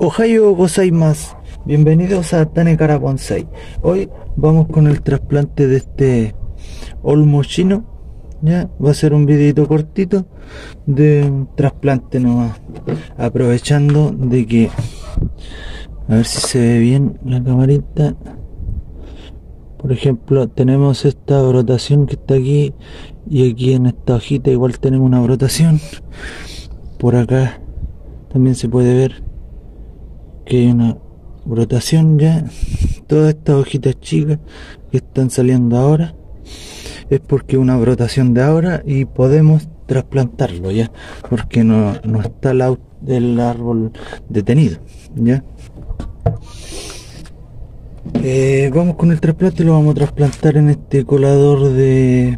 Ohayou gozaimasu. Bienvenidos a Tanekara Bonsai. Hoy vamos con el trasplante de este olmo chino. Ya va a ser un videito cortito de un trasplante nomás, aprovechando de que, a ver si se ve bien la camarita. Por ejemplo, tenemos esta brotación que está aquí, y aquí en esta hojita igual tenemos una brotación. Por acá también se puede ver que hay una brotación ya. Todas estas hojitas chicas que están saliendo ahora es porque una brotación de ahora y podemos trasplantarlo ya, porque no está el árbol detenido ya. Vamos con el trasplante. Lo vamos a trasplantar en este colador de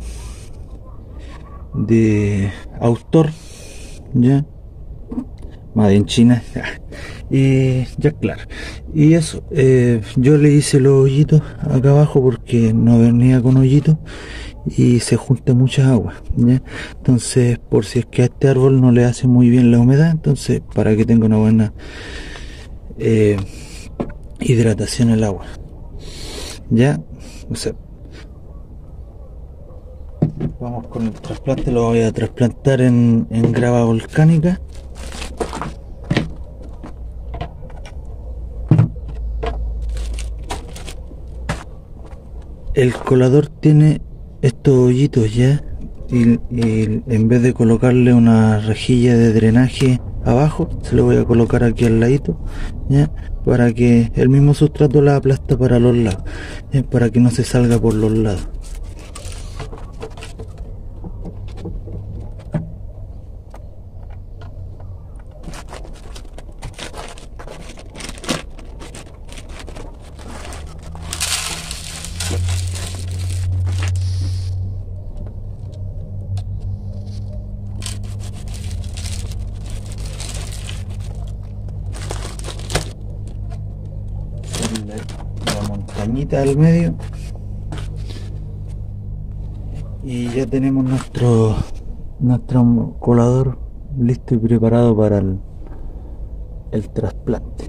autor ya, Made in China. Y ya, claro, y eso, yo le hice los hoyitos acá abajo porque no venía con hoyitos y se junta mucha agua ¿ya? Entonces, por si es que a este árbol no le hace muy bien la humedad, entonces para que tenga una buena hidratación el agua ya. O sea, vamos con el trasplante. Lo voy a trasplantar en grava volcánica. El colador tiene estos hoyitos ya, y en vez de colocarle una rejilla de drenaje abajo, se lo voy a colocar aquí al ladito ya, para que el mismo sustrato la aplasta para los lados ya, para que no se salga por los lados. La montañita al medio y ya tenemos nuestro colador listo y preparado para el trasplante.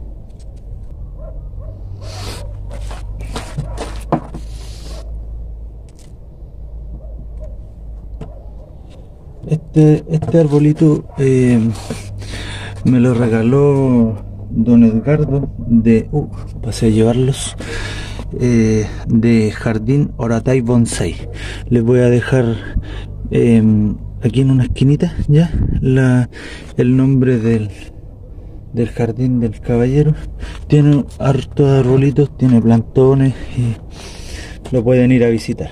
Este arbolito me lo regaló don Edgardo pasé a llevarlos, de Jardín Oratai Bonsai. Les voy a dejar aquí en una esquinita ya el nombre del jardín del caballero. Tiene hartos arbolitos, tiene plantones y lo pueden ir a visitar.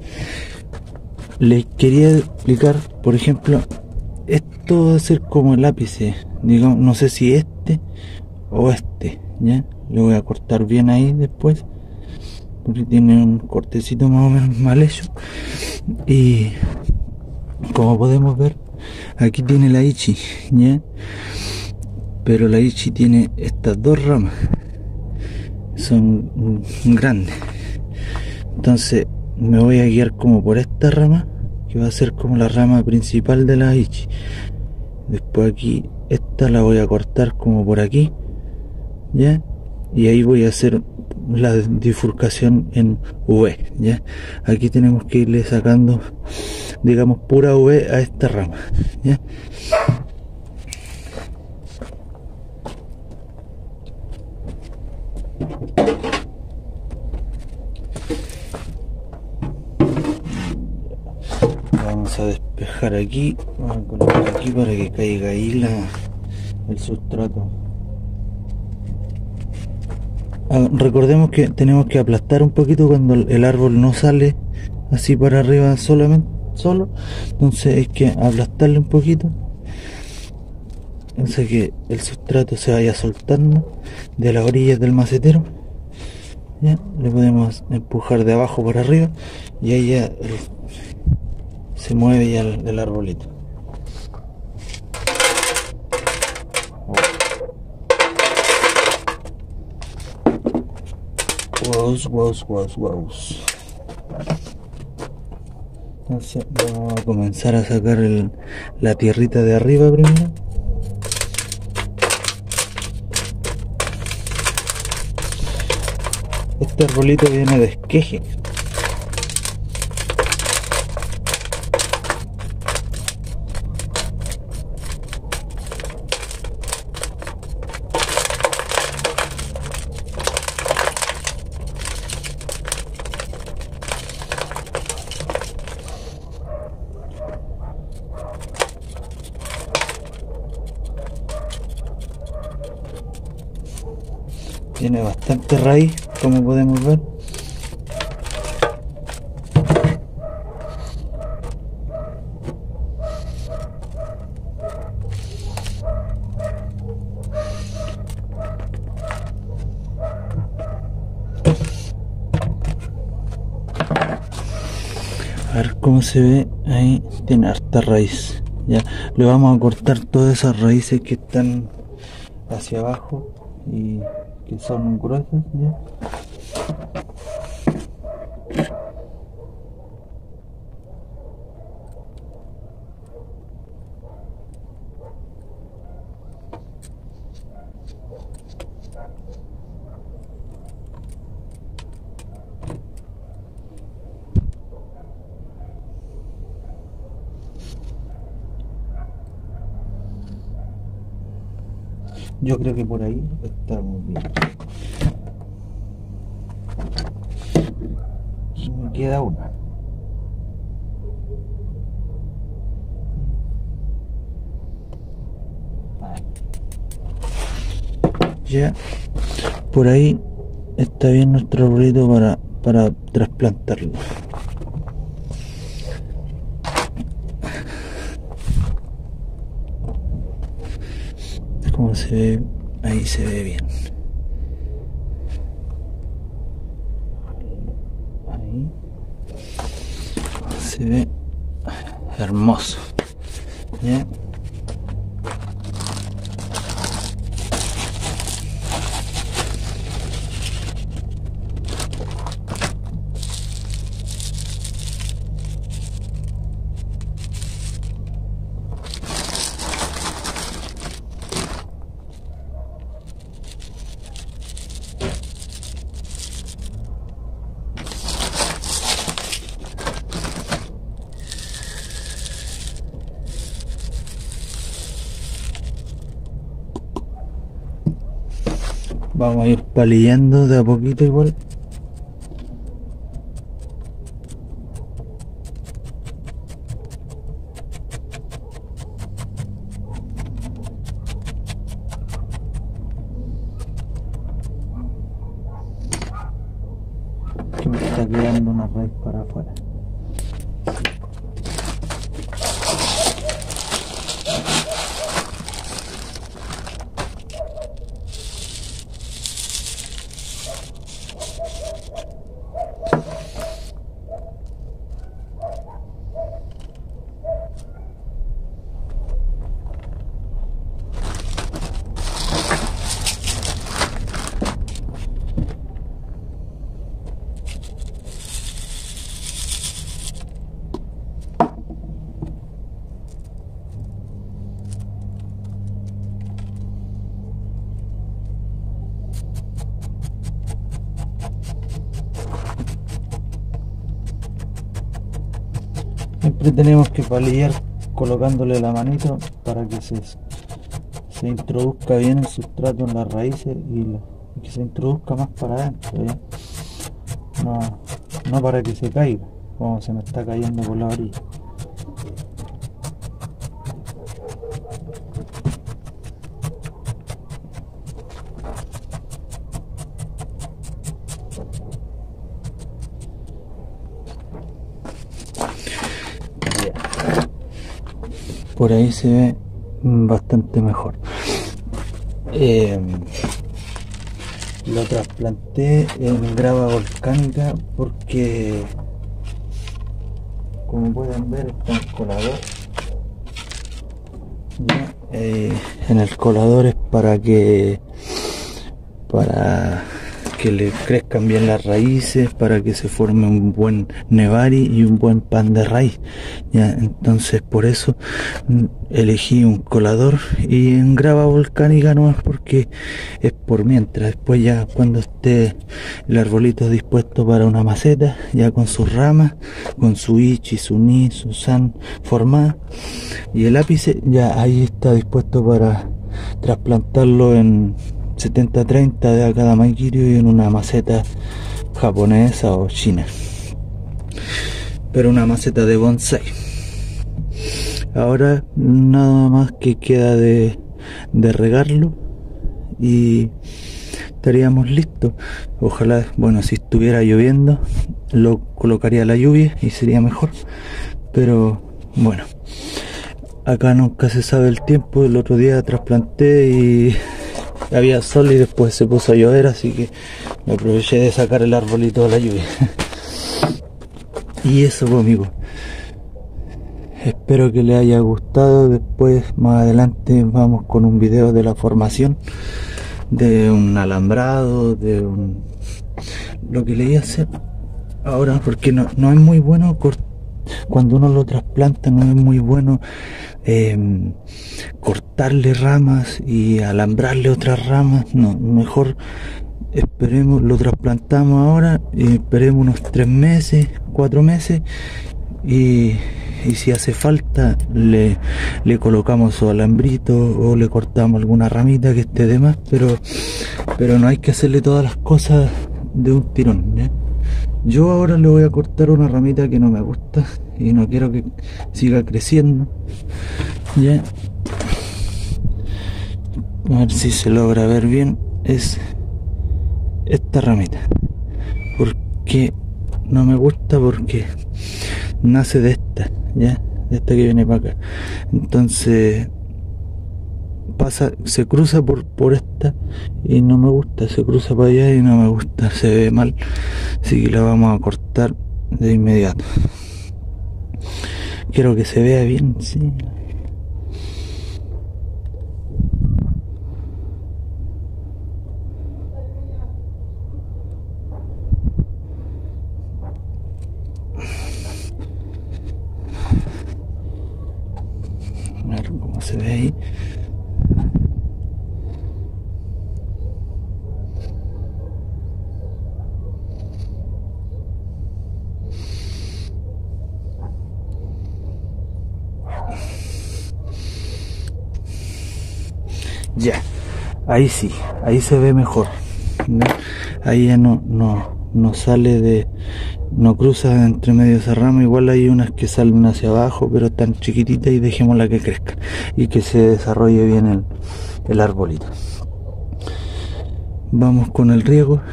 Les quería explicar, por ejemplo, esto va a ser como el ápice, digamos, no sé si este o este, ya, le voy a cortar bien ahí después, porque tiene un cortecito más o menos mal hecho. Y como podemos ver, aquí tiene la ichi, ya, pero la ichi tiene estas dos ramas, son grandes, entonces me voy a guiar como por esta rama, que va a ser como la rama principal de la ichi. Después aquí, esta la voy a cortar como por aquí, ¿ya? Y ahí voy a hacer la bifurcación en V, ¿ya? Aquí tenemos que irle sacando, digamos, pura V a esta rama, ¿ya? Vamos a despejar aquí, vamos a colocar aquí para que caiga ahí el sustrato. Recordemos que tenemos que aplastar un poquito cuando el árbol no sale así para arriba solo, entonces hay que aplastarle un poquito, entonces que el sustrato se vaya soltando de las orillas del macetero, ¿ya? Le podemos empujar de abajo para arriba y ahí ya se mueve ya el arbolito. Wow. Entonces vamos a comenzar a sacar la tierrita de arriba primero. Este arbolito viene de esqueje. Tiene bastante raíz, como podemos ver. A ver cómo se ve ahí, tiene harta raíz. Ya le vamos a cortar todas esas raíces que están hacia abajo y que son gruesas ya. Yo creo que por ahí estamos bien. Y me queda una. Ya, por ahí está bien nuestro arbolito para trasplantarlo. Como se ve, ahí se ve bien. Ahí se ve hermoso. ¿Ya? Vamos a ir palillando de a poquito igual. Que me está quedando una raíz para afuera. Siempre tenemos que palillar colocándole la manito para que se introduzca bien el sustrato en las raíces y que se introduzca más para adentro, ¿ya? No para que se caiga, como se me está cayendo por la orilla. Por ahí se ve bastante mejor. Lo trasplanté en grava volcánica porque, como pueden ver, está en colador. ¿Ya? En el colador es para que que le crezcan bien las raíces, para que se forme un buen nevari y un buen pan de raíz, ¿ya? Entonces por eso elegí un colador y en grava volcánica nomás, porque es por mientras. Después ya cuando esté el arbolito dispuesto para una maceta, ya con sus ramas, con su ichi, su ni, su san formada, y el ápice ya ahí está dispuesto para trasplantarlo en 70-30 de Akadamakirio y en una maceta japonesa o china, pero una maceta de bonsai. Ahora nada más que queda de regarlo y estaríamos listos. Ojalá, bueno, si estuviera lloviendo lo colocaría a la lluvia y sería mejor, pero bueno, acá nunca se sabe el tiempo. El otro día trasplanté y había sol y después se puso a llover, así que me aproveché de sacar el arbolito de la lluvia. Y eso, pues, amigos, espero que les haya gustado. Después, más adelante, vamos con un video de la formación de un alambrado, lo que le iba a hacer ahora, porque no es muy bueno cuando uno lo trasplanta, no es muy bueno cortarle ramas y alambrarle otras ramas. No, mejor esperemos, lo trasplantamos ahora y esperemos unos 3 meses, 4 meses, y si hace falta le colocamos su alambrito o le cortamos alguna ramita que esté de más, pero no hay que hacerle todas las cosas de un tirón, ¿ya? Yo ahora le voy a cortar una ramita que no me gusta y no quiero que siga creciendo, ¿ya? A ver si se logra ver bien. Es esta ramita, porque no me gusta, porque nace de esta, ¿ya? De esta que viene para acá. Entonces se cruza por esta y no me gusta, se cruza para allá y no me gusta, se ve mal, así que la vamos a cortar de inmediato. Quiero que se vea bien, sí. A ver cómo se ve ahí. Ya, ahí sí, ahí se ve mejor, ¿no? Ahí ya no sale no cruza entre medio de esa rama. Igual hay unas que salen hacia abajo, pero están chiquititas, y dejémosla que crezca y que se desarrolle bien el arbolito. Vamos con el riego.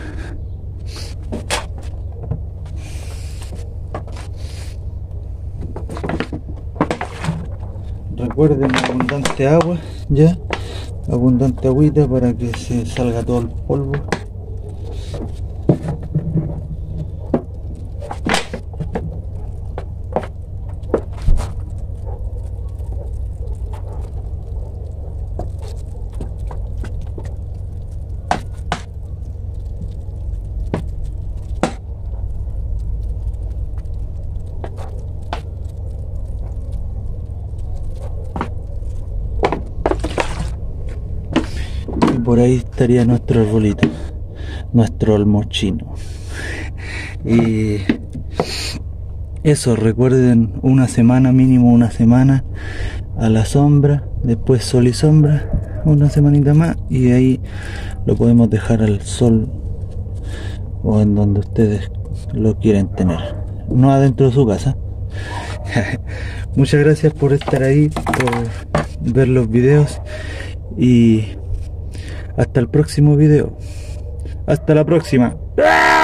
Recuerden, abundante agua, ya, abundante agüita para que se salga todo el polvo. Por ahí estaría nuestro arbolito, nuestro olmo chino. Y eso, recuerden, una semana, mínimo una semana a la sombra, después sol y sombra, una semanita más, y de ahí lo podemos dejar al sol o en donde ustedes lo quieren tener, no adentro de su casa. Muchas gracias por estar ahí, por ver los videos, y hasta el próximo video. Hasta la próxima.